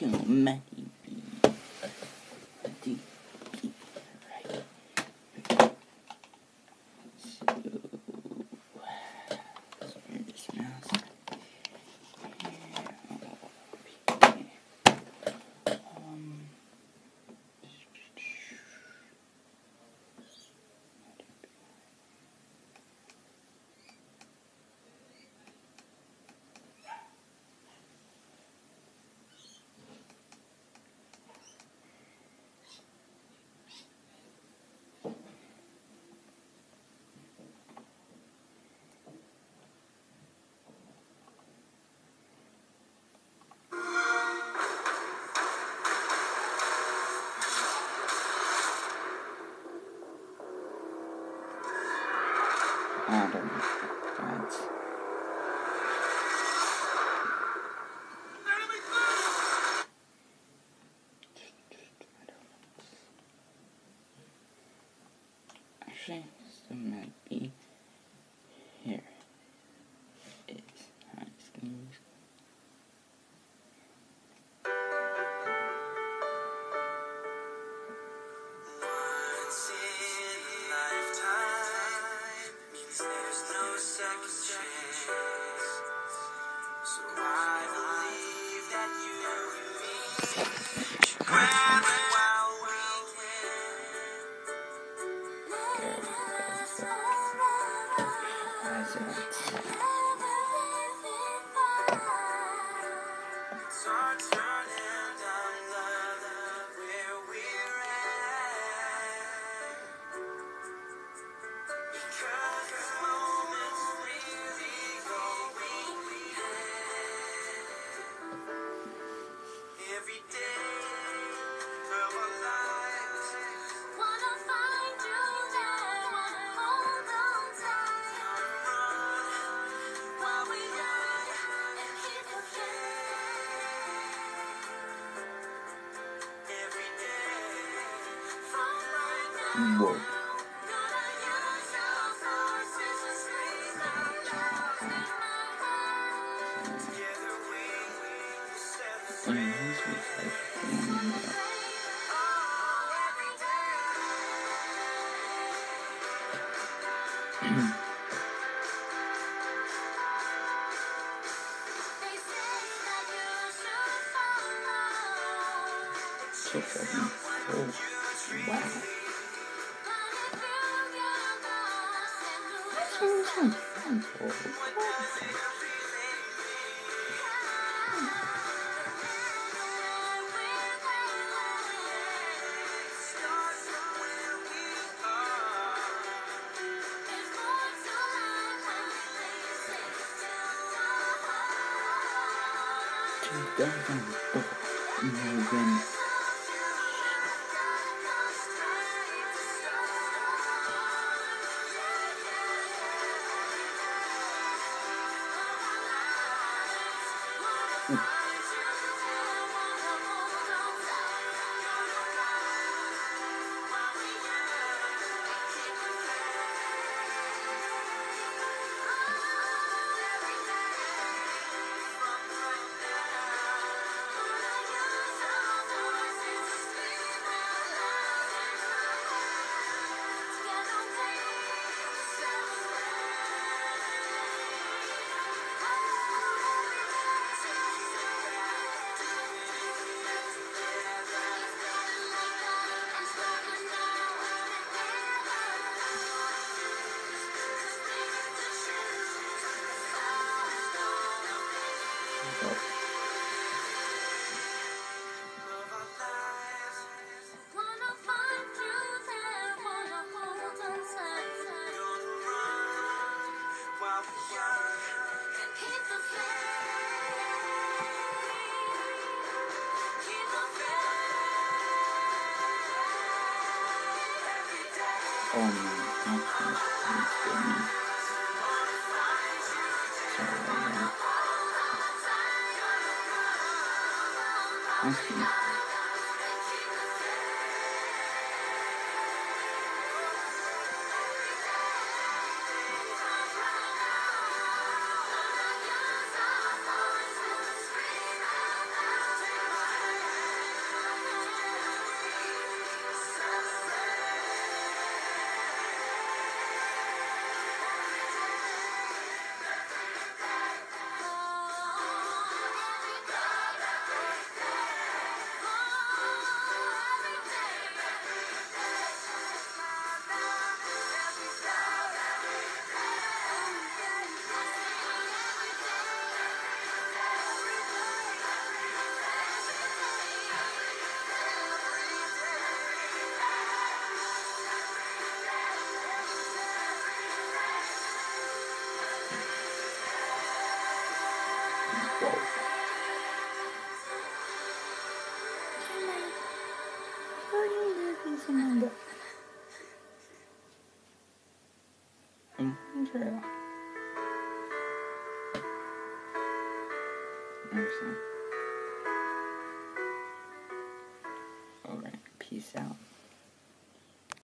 to maybe a deep right. So turn this mouse. I don't know, guys. Actually, this might be here. It's high schemes. Once in a lifetime means there's no second chance. So I believe that you and me should grab it while we can. Start turning down love where we're at. Because this moment's really going every day of our lives. Wanna find you there, wanna hold on tight. Run while we young and keep the faith. Every day from right now. Whoa. Gonna use your forces to scream out loud in my heart. Together we will set the sail. They say that you should follow. So fucking cool. Wow. So this one's fun. Oh no, that's good. Sorry about that. That's good. Whoa. Alright, peace out.